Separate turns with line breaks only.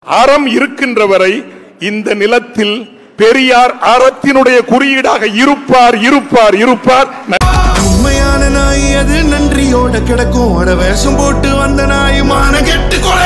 அறம் இருக்கின்ற வரை இந்த நிலத்தில் பெரியார் அறத்தினுடைய குறியீடாக இருப்பார் இருப்பார் இருப்பார்.
உண்மையான நாய் அது நன்றியோட கிடக்கும். வேஷம் போட்டு வந்த நாய் மான கெட்டு